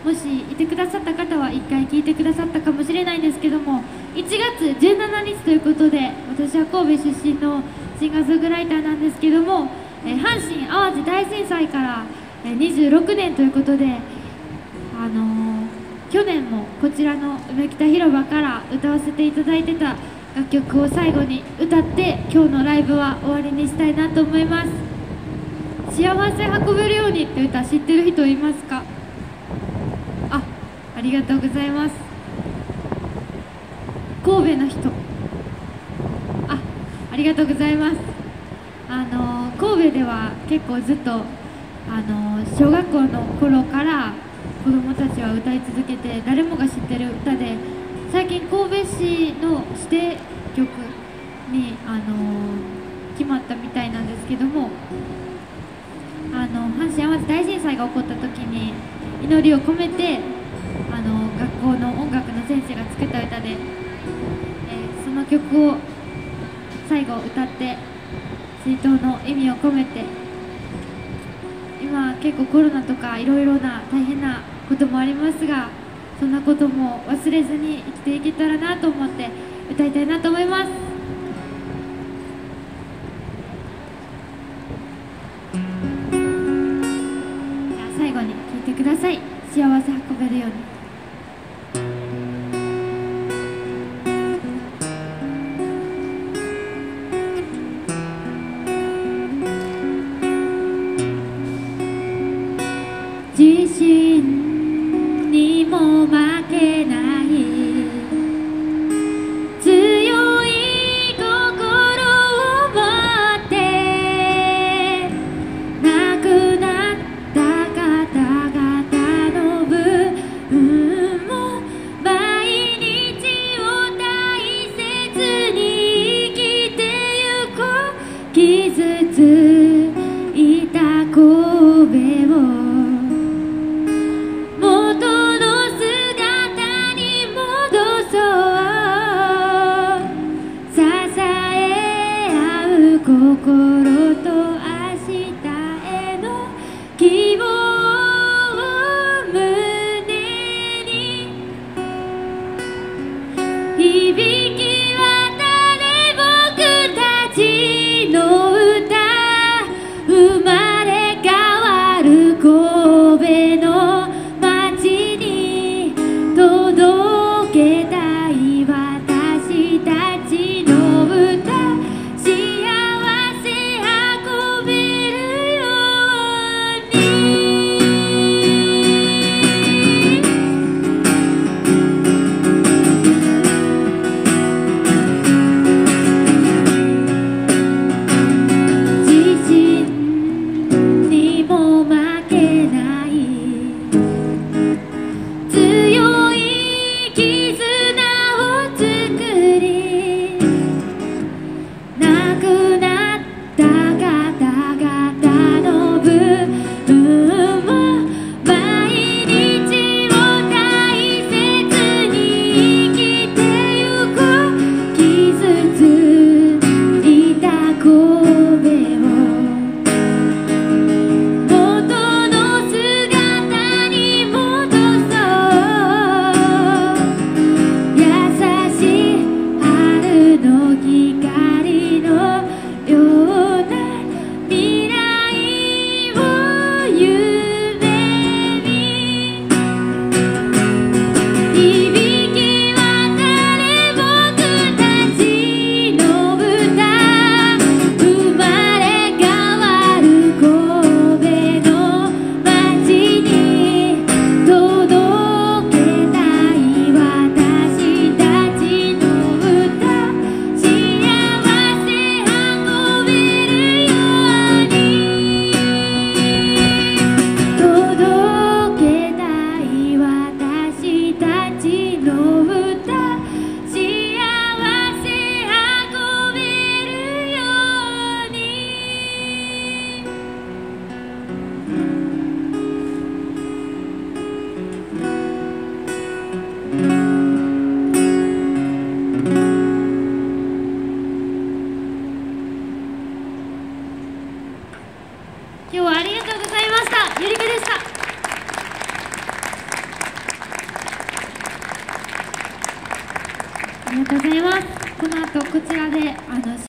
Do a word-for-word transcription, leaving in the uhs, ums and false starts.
もしいてくださった方はいっかい聞いてくださったかもしれないんですけども、いちがつじゅうしちにちということで、私は神戸出身のシンガーソングライターなんですけども、えー、阪神・淡路大震災から、えー、にじゅうろくねんということで、あのー、去年もこちらの梅北広場から歌わせていただいてた楽曲を最後に歌って今日のライブは終わりにしたいなと思います。幸せ運べるようにって歌知ってる人いますか？あ、ありがとうございます。神戸の人、あ、ありがとうございます。あの神戸では結構ずっとあの小学校の頃から子どもたちは歌い続けて、誰もが知ってる歌で、最近神戸市の指定曲にあの決まったみたいなんですけども、あの阪神・淡路大震災が起こった時に祈りを込めて、あの学校の音楽の先生が作った歌で、えー、その曲を最後歌って追悼の意味を込めて、今結構コロナとかいろいろな大変なこともありますが、そんなことも忘れずに生きていけたらなと思って歌いたいなと思います。最後に聴いてください。幸せ運べるように。地震にも負けない強い心を持って亡くなった方々の分も毎日を大切に生きてゆこう。傷ついた神戸を元の姿りがとうございます。この後こちらであの